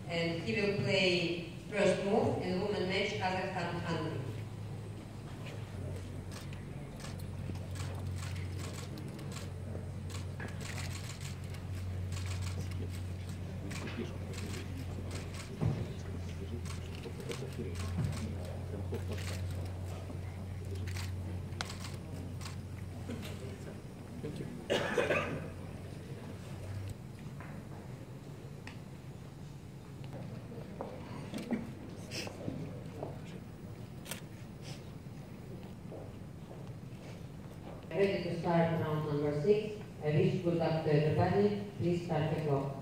and he will play first move in women match Kazakhstan-Hungary. Ready to start round number 6. I wish good luck to everybody. Please start the clock.